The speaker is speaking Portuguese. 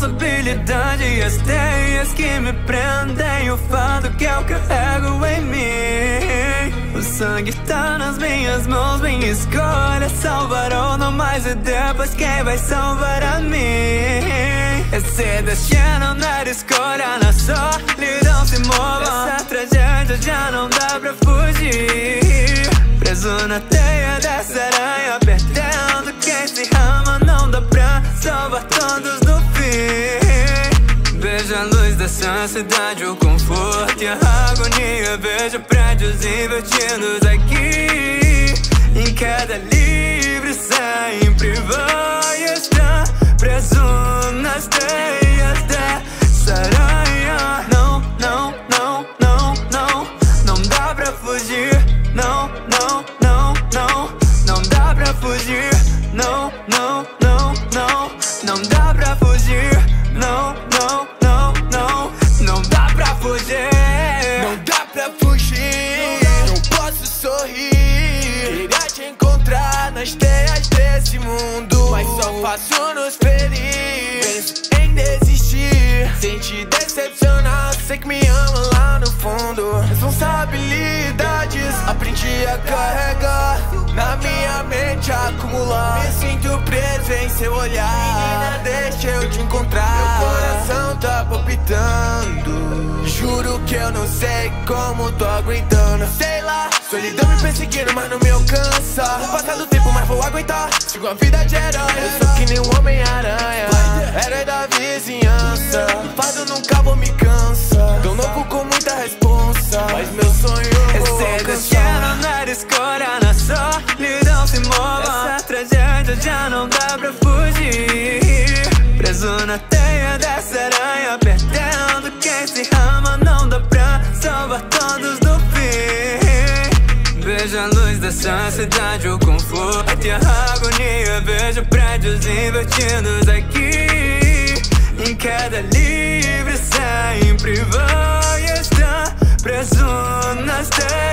responsabilidade e as teias que me prendem, o fardo que eu carrego em mim. O sangue tá nas minhas mãos, minha escolha salvar ou não mais, e depois quem vai salvar a mim? Esse destino não era escolha, na solidão se mova. Essa tragédia já não dá pra fugir. Preso na teia dessa aranha, perdendo quem se ama, não dá pra salvar todos do fim. Veja a luz dessa cidade, o conforto e a agonia. Veja prédios invertidos aqui. Em cada livre sempre vai estar preso nas teias dessa aranha. Não, não, não, não, não, não dá pra fugir. Não, não, não, não, não dá pra fugir. Não, não, não, não, não dá pra fugir. Não, não, não, não, não dá pra fugir. Não dá pra fugir, não posso sorrir. Queria te encontrar nas teias desse mundo, mas só faço nos ferir. Penso em desistir, sem te decepcionar. Sei que me ama lá no fundo. Responsabilidades aprendi a carregar, na minha mente acumular. Me sinto preso em seu olhar. Menina, deixa eu te encontrar. Meu coração tá palpitando. Juro que eu não sei como tô aguentando. Sei lá, solidão me perseguindo, mas não me alcança. Passa do tempo, mas vou aguentar. Sigo a vida de herói, eu sou que nem um Homem-Aranha, herói da vizinhança. Fardo nunca vou me cansa. Tão novo com muita responsa, mas meu sonho eu vou alcançar. Esse destino não era escolha, na solidão se mova. Essa tragédia já não dá pra fugir. Preso na teia dessa aranha, perdendo quem se ama, não dá pra salvar todos do fim. Veja a luz dessa cidade, o conforto e a agonia. Veja prédios invertidos aqui. Em cada livre sempre vai estar preso nas teias